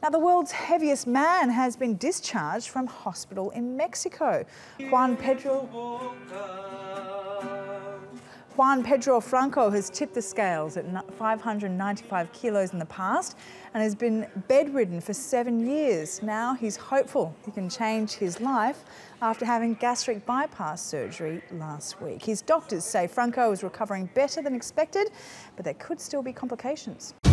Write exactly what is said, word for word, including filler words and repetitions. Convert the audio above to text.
Now, the world's heaviest man has been discharged from hospital in Mexico. Juan Pedro, Juan Pedro Franco has tipped the scales at five hundred ninety-five kilos in the past and has been bedridden for seven years. Now he's hopeful he can change his life after having gastric bypass surgery last week. His doctors say Franco is recovering better than expected, but there could still be complications.